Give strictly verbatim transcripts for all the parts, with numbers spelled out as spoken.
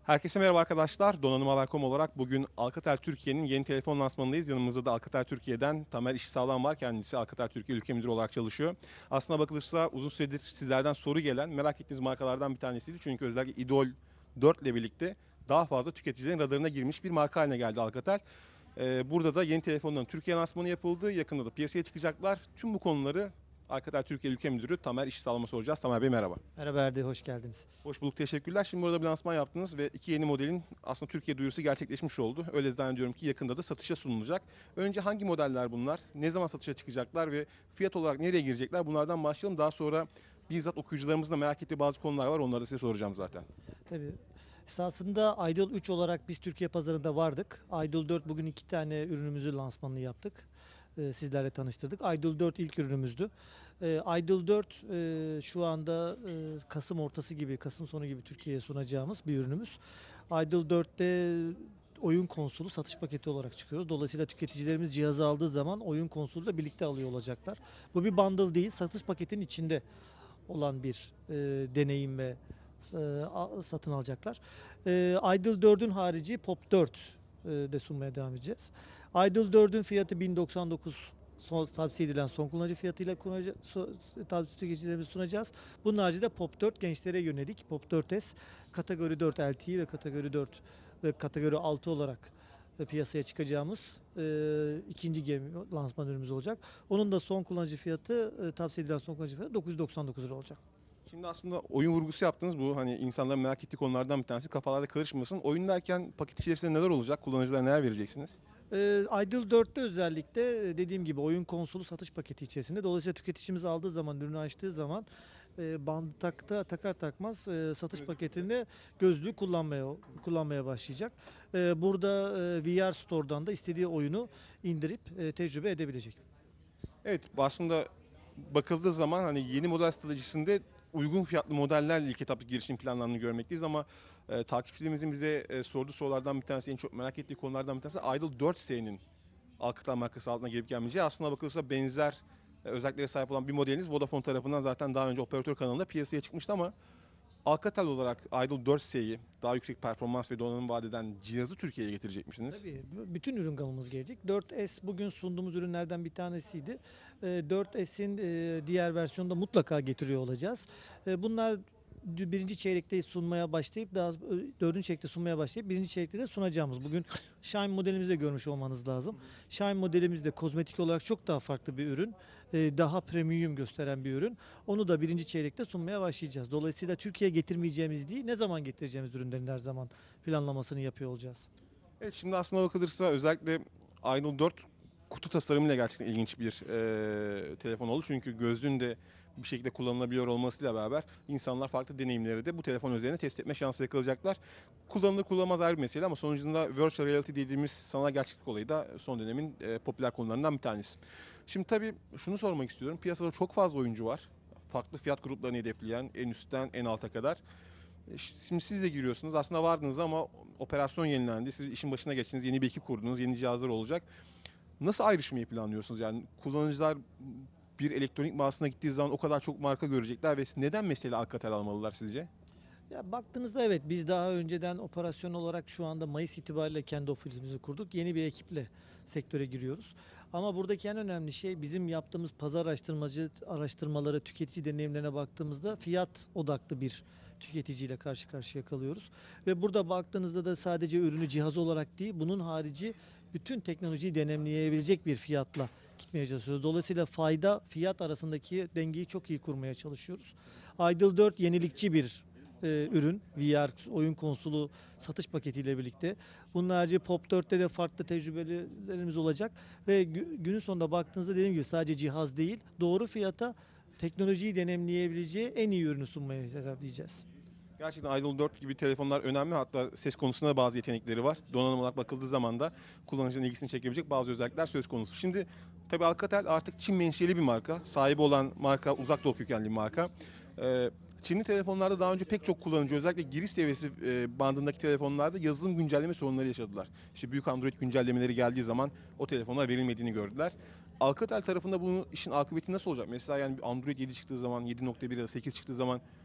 Herkese merhaba arkadaşlar. Donanım Haber nokta com olarak bugün Alcatel Türkiye'nin yeni telefon lansmanındayız. Yanımızda da Alcatel Türkiye'den Tamer İşsağlam var. Kendisi Alcatel Türkiye Ülke Müdürü olarak çalışıyor. Aslına bakılırsa uzun süredir sizlerden soru gelen, merak ettiğiniz markalardan bir tanesiydi. Çünkü özellikle Idol dört ile birlikte daha fazla tüketicilerin radarına girmiş bir marka haline geldi Alcatel. Ee, burada da yeni telefonların Türkiye lansmanı yapıldı. Yakında da piyasaya çıkacaklar. Tüm bu konuları Alcatel Türkiye Ülke Müdürü Tamer İşsağlam'a soracağız. Tamer Bey merhaba. Merhaba Erdi, hoş geldiniz. Hoş bulduk, teşekkürler. Şimdi burada bir lansman yaptınız ve iki yeni modelin aslında Türkiye duyurusu gerçekleşmiş oldu. Öyle zannediyorum ki yakında da satışa sunulacak. Önce hangi modeller bunlar? Ne zaman satışa çıkacaklar ve fiyat olarak nereye girecekler? Bunlardan başlayalım. Daha sonra bizzat okuyucularımızın da merak ettiği bazı konular var. Onları da size soracağım zaten. Tabii. Esasında Idol üç olarak biz Türkiye pazarında vardık. Idol dört bugün iki tane ürünümüzü lansmanını yaptık. Ee, sizlerle tanıştırdık. Idol dört ilk ürünümüzdü. Ee, Idol dört e, şu anda e, Kasım ortası gibi, Kasım sonu gibi Türkiye'ye sunacağımız bir ürünümüz. Idol dörtte oyun konsolu satış paketi olarak çıkıyoruz. Dolayısıyla tüketicilerimiz cihazı aldığı zaman oyun konsoluyla birlikte alıyor olacaklar. Bu bir bundle değil, satış paketinin içinde olan bir e, deneyim ve e, a- satın alacaklar. E, Idol dördün harici Pop dört e, de sunmaya devam edeceğiz. Idol dördün fiyatı bin doksan dokuz, son, tavsiye edilen son kullanıcı fiyatıyla kullanıcı, so, tavsiye tüketicilerimize sunacağız. Bunun haricinde Pop dört gençlere yönelik Pop dört S kategori dört L T E ve kategori dört ve kategori altı olarak e, piyasaya çıkacağımız e, ikinci gemi lansman ürünümüz olacak. Onun da son kullanıcı fiyatı, e, tavsiye edilen son kullanıcı fiyatı dokuz yüz doksan dokuz lira olacak. Şimdi aslında oyun vurgusu yaptınız. Bu hani insanların merak ettiği konulardan bir tanesi. Kafalarda karışmasın. Oyun derken paket içerisinde neler olacak? Kullanıcılara neler vereceksiniz? Ee, Idol dörtte özellikle e, dediğim gibi oyun konsolu satış paketi içerisinde. Dolayısıyla tüketicimiz aldığı zaman, ürünü açtığı zaman e, bandı takta, takar takmaz e, satış paketinde gözlüğü kullanmaya kullanmaya başlayacak. E, burada e, V R Store'dan da istediği oyunu indirip e, tecrübe edebilecek. Evet, bu aslında bakıldığı zaman hani yeni model stratejisinde uygun fiyatlı modellerle ilk etaplı girişim planlarını görmekteyiz ama e, takipçilerimizin bize e, sorduğu sorulardan bir tanesi, en çok merak ettiği konulardan bir tanesi Idol dört S'nin Alcatel markası altına gelip gelmeyeceği. Aslında bakılırsa benzer e, özelliklere sahip olan bir modeliniz Vodafone tarafından zaten daha önce operatör kanalında piyasaya çıkmıştı ama Alcatel olarak Idol dört S'yi daha yüksek performans ve donanım vaat eden cihazı Türkiye'ye getirecek misiniz? Tabii b- bütün ürün gamımız gelecek. dört S bugün sunduğumuz ürünlerden bir tanesiydi. Ee, dört S'in e, diğer versiyonunu da mutlaka getiriyor olacağız. E, Bunlar d- birinci çeyrekte sunmaya başlayıp daha ö- dördüncü çeyrekte sunmaya başlayıp birinci çeyrekte de sunacağımız. Bugün Shine modelimizi de görmüş olmanız lazım. Shine modelimiz de kozmetik olarak çok daha farklı bir ürün. E, Daha premium gösteren bir ürün. Onu da birinci çeyrekte sunmaya başlayacağız. Dolayısıyla Türkiye'ye getirmeyeceğimiz değil, ne zaman getireceğimiz ürünlerin her zaman planlamasını yapıyor olacağız. Evet, şimdi aslına bakılırsa özellikle Idol dört kutu tasarımıyla gerçekten ilginç bir e, telefon oldu. Çünkü gözlüğün de bir şekilde kullanılabiliyor olmasıyla beraber insanlar farklı deneyimleri de bu telefon üzerine test etme şansı yakalayacaklar. Kullanılır kullanılmaz ayrı bir mesele ama sonucunda virtual reality dediğimiz sanal gerçeklik olayı da son dönemin e, popüler konularından bir tanesi. Şimdi tabii şunu sormak istiyorum. Piyasada çok fazla oyuncu var. Farklı fiyat gruplarını hedefleyen en üstten en alta kadar. E, Şimdi siz de giriyorsunuz. Aslında vardınız ama operasyon yenilendi. Siz işin başına geçtiniz. Yeni bir ekip kurdunuz. Yeni cihazlar olacak. Nasıl ayrışmayı planlıyorsunuz? Yani kullanıcılar bir elektronik mağazasına gittiği zaman o kadar çok marka görecekler ve neden mesela Alcatel almalılar sizce? Ya baktığınızda evet, biz daha önceden operasyon olarak şu anda Mayıs itibariyle kendi ofisimizi kurduk. Yeni bir ekiple sektöre giriyoruz. Ama buradaki en önemli şey bizim yaptığımız pazar araştırmacı araştırmaları, tüketici deneyimlerine baktığımızda fiyat odaklı bir tüketiciyle karşı karşıya kalıyoruz. Ve burada baktığınızda da sadece ürünü cihaz olarak değil, bunun harici bütün teknolojiyi deneyimleyebilecek bir fiyatla gitmeye çalışıyoruz. Dolayısıyla fayda fiyat arasındaki dengeyi çok iyi kurmaya çalışıyoruz. Idol dört yenilikçi bir e, ürün. V R oyun konsolu satış paketiyle birlikte. Bunun harici Pop dörtte de farklı tecrübelerimiz olacak ve gü- günün sonunda baktığınızda dediğim gibi sadece cihaz değil, doğru fiyata teknolojiyi deneyimleyebileceği en iyi ürünü sunmaya hedefleyeceğiz. Gerçekten Idol dört gibi telefonlar önemli. Hatta ses konusunda da bazı yetenekleri var. Donanım olarak bakıldığı zaman da kullanıcının ilgisini çekebilecek bazı özellikler söz konusu. Şimdi tabii Alcatel artık Çin menşeli bir marka. Sahibi olan marka uzak doğu kökenli bir marka. Ee, Çinli telefonlarda daha önce pek çok kullanıcı özellikle giriş seviyesi e, bandındaki telefonlarda yazılım güncelleme sorunları yaşadılar. İşte büyük Android güncellemeleri geldiği zaman o telefonlara verilmediğini gördüler. Alcatel tarafında bunun işin akıbeti nasıl olacak? Mesela yani bir Android yedi çıktığı zaman, yedi nokta bir ya da sekiz çıktığı zaman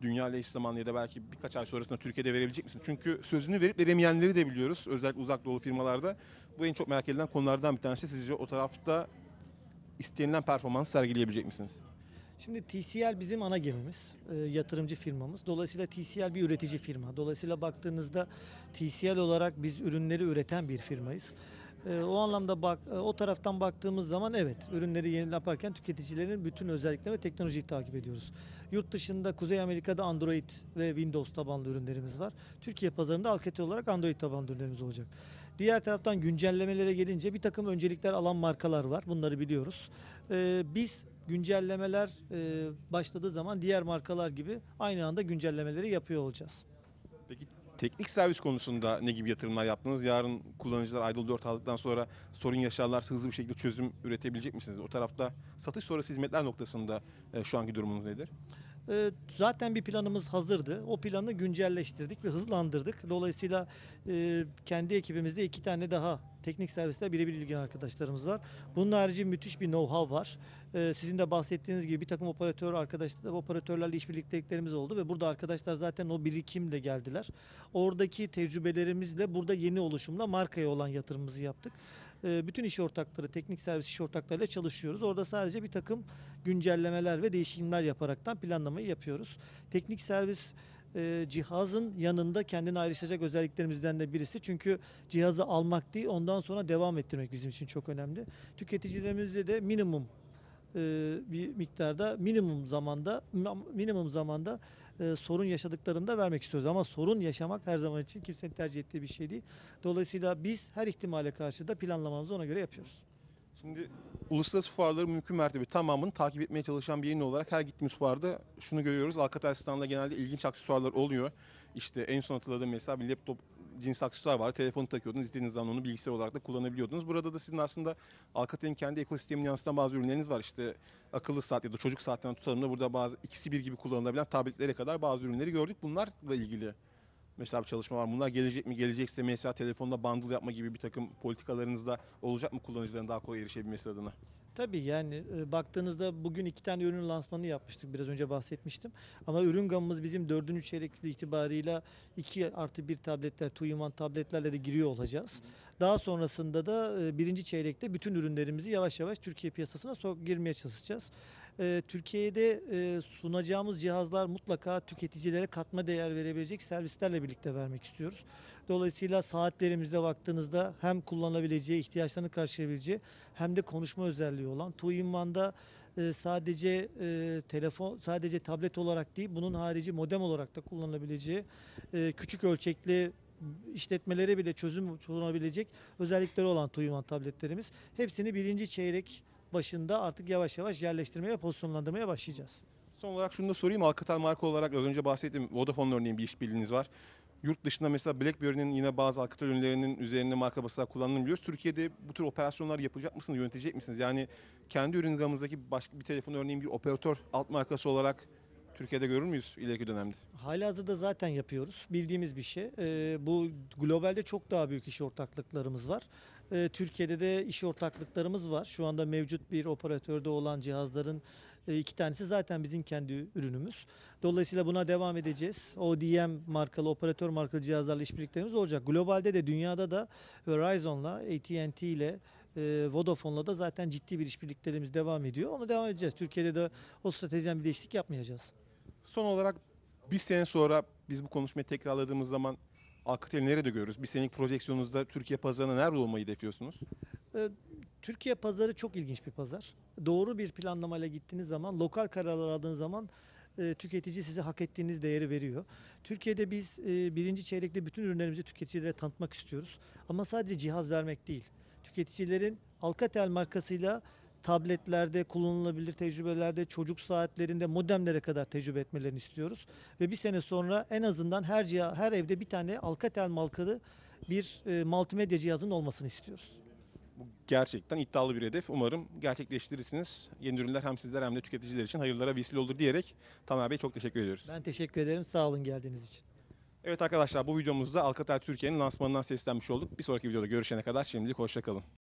dünya ile eş zamanlı ya da belki birkaç ay sonrasında Türkiye'de verebilecek misiniz? Çünkü sözünü verip veremeyenleri de biliyoruz. Özellikle uzak doğulu firmalarda. Bu en çok merak edilen konulardan bir tanesi. Sizce o tarafta istenilen performans sergileyebilecek misiniz? Şimdi T C L bizim ana gemimiz, e, yatırımcı firmamız. Dolayısıyla T C L bir üretici firma. Dolayısıyla baktığınızda T C L olarak biz ürünleri üreten bir firmayız. E, o anlamda bak, e, o taraftan baktığımız zaman evet, ürünleri yeni yaparken tüketicilerin bütün özelliklerini ve teknolojiyi takip ediyoruz. Yurt dışında Kuzey Amerika'da Android ve Windows tabanlı ürünlerimiz var. Türkiye pazarında Alcatel olarak Android tabanlı ürünlerimiz olacak. Diğer taraftan güncellemelere gelince bir takım öncelikler alan markalar var. Bunları biliyoruz. E, biz güncellemeler e, başladığı zaman diğer markalar gibi aynı anda güncellemeleri yapıyor olacağız. Peki teknik servis konusunda ne gibi yatırımlar yaptınız? Yarın kullanıcılar Idol dört aldıktan sonra sorun yaşarlarsa hızlı bir şekilde çözüm üretebilecek misiniz? O tarafta satış sonrası hizmetler noktasında e, şu anki durumunuz nedir? E, zaten bir planımız hazırdı. O planı güncelleştirdik ve hızlandırdık. Dolayısıyla e, kendi ekibimizde iki tane daha teknik servisler birebir ilgilenen arkadaşlarımız var. Bunun harici müthiş bir know-how var. E, sizin de bahsettiğiniz gibi bir takım operatör arkadaşlar, operatörlerle işbirlikteliklerimiz oldu ve burada arkadaşlar zaten o birikimle geldiler. Oradaki tecrübelerimizle burada yeni oluşumla markaya olan yatırımımızı yaptık. E, bütün iş ortakları, teknik servis iş ortaklarıyla çalışıyoruz. Orada sadece bir takım güncellemeler ve değişimler yaparaktan planlamayı yapıyoruz. Teknik servis e, cihazın yanında kendini ayrıştıracak özelliklerimizden de birisi. Çünkü cihazı almak değil, ondan sonra devam ettirmek bizim için çok önemli. Tüketicilerimizde de minimum e, bir miktarda, minimum zamanda, minimum zamanda e, sorun yaşadıklarında vermek istiyoruz. Ama sorun yaşamak her zaman için kimsenin tercih ettiği bir şey değil. Dolayısıyla biz her ihtimale karşı da planlamamızı ona göre yapıyoruz. Şimdi uluslararası fuarları mümkün mertebe tamamını takip etmeye çalışan bir yayın olarak her gittiğimiz fuarda şunu görüyoruz. Alcatel standında genelde ilginç aksesuarlar oluyor. İşte en son hatırladığım mesela bir laptop cins aksesuar var. Telefonu takıyordunuz. İstediğiniz zaman onu bilgisayar olarak da kullanabiliyordunuz. Burada da sizin aslında Alcatel'in kendi ekosistemini yansıtan bazı ürünleriniz var. İşte akıllı saat ya da çocuk saatten tutalım da burada bazı ikisi bir gibi kullanılabilen tabletlere kadar bazı ürünleri gördük. Bunlarla ilgili mesela bir çalışma var. Bunlar gelecek mi? Gelecekse mesela telefonda bundle yapma gibi bir takım politikalarınızda olacak mı kullanıcıların daha kolay erişebilmesi adına? Tabii yani e, baktığınızda bugün iki tane ürün lansmanı yapmıştık. Biraz önce bahsetmiştim. Ama ürün gamımız bizim dördüncü çeyrek itibarıyla iki artı bir tabletler, two in one tabletlerle de giriyor olacağız. Daha sonrasında da e, birinci çeyrekte bütün ürünlerimizi yavaş yavaş Türkiye piyasasına sok girmeye çalışacağız. E, Türkiye'de e, sunacağımız cihazlar mutlaka tüketicilere katma değer verebilecek servislerle birlikte vermek istiyoruz. Dolayısıyla saatlerimizde baktığınızda hem kullanabileceği, ihtiyaçlarını karşılayabileceği hem de konuşma özelliği olan two in one'da e, sadece e, telefon, sadece tablet olarak değil, bunun harici modem olarak da kullanılabileceği e, küçük ölçekli işletmelere bile çözüm sunabilecek özellikleri olan two in one tabletlerimiz. Hepsini birinci çeyrek başında artık yavaş yavaş yerleştirmeye, pozisyonlandırmaya başlayacağız. Son olarak şunu da sorayım. Alcatel marka olarak az önce bahsettiğim Vodafone örneğin bir işbirliğiniz var. Yurt dışında mesela BlackBerry'nin yine bazı Alcatel ürünlerinin üzerine marka basarak kullanıldığını biliyoruz. Türkiye'de bu tür operasyonlar yapacak mısınız, yönetecek misiniz? Yani kendi ürün gamınızdaki başka bir telefon örneğin bir operatör alt markası olarak Türkiye'de görür müyüz ileriki dönemde? Halihazırda zaten yapıyoruz. Bildiğimiz bir şey. Ee, bu globalde çok daha büyük iş ortaklıklarımız var. Ee, Türkiye'de de iş ortaklıklarımız var. Şu anda mevcut bir operatörde olan cihazların e, iki tanesi zaten bizim kendi ürünümüz. Dolayısıyla buna devam edeceğiz. O D M markalı, operatör markalı cihazlarla işbirliklerimiz olacak. Globalde de dünyada da Verizon'la, A T and T ile e, Vodafone'la da zaten ciddi bir işbirliklerimiz devam ediyor. Ona devam edeceğiz. Türkiye'de de o stratejiden bir değişiklik yapmayacağız. Son olarak bir sene sonra biz bu konuşmayı tekrarladığımız zaman Alcatel'i nerede görürüz? Bir senelik projeksiyonunuzda Türkiye pazarına nerede olmayı hedefliyorsunuz? Ee, Türkiye pazarı çok ilginç bir pazar. Doğru bir planlamayla gittiğiniz zaman, lokal kararlar aldığınız zaman e, tüketici size hak ettiğiniz değeri veriyor. Türkiye'de biz e, birinci çeyrekte bütün ürünlerimizi tüketicilere tanıtmak istiyoruz. Ama sadece cihaz vermek değil. Tüketicilerin Alcatel markasıyla tabletlerde, kullanılabilir tecrübelerde, çocuk saatlerinde, modemlere kadar tecrübe etmelerini istiyoruz. Ve bir sene sonra en azından her cihaz, her evde bir tane Alcatel markalı bir e, multimedya cihazının olmasını istiyoruz. Bu gerçekten iddialı bir hedef. Umarım gerçekleştirirsiniz. Yeni ürünler hem sizler hem de tüketiciler için hayırlara vesile olur diyerek Tamer Bey çok teşekkür ediyoruz. Ben teşekkür ederim. Sağ olun geldiğiniz için. Evet arkadaşlar bu videomuzda Alcatel Türkiye'nin lansmanından seslenmiş olduk. Bir sonraki videoda görüşene kadar şimdilik hoşça kalın.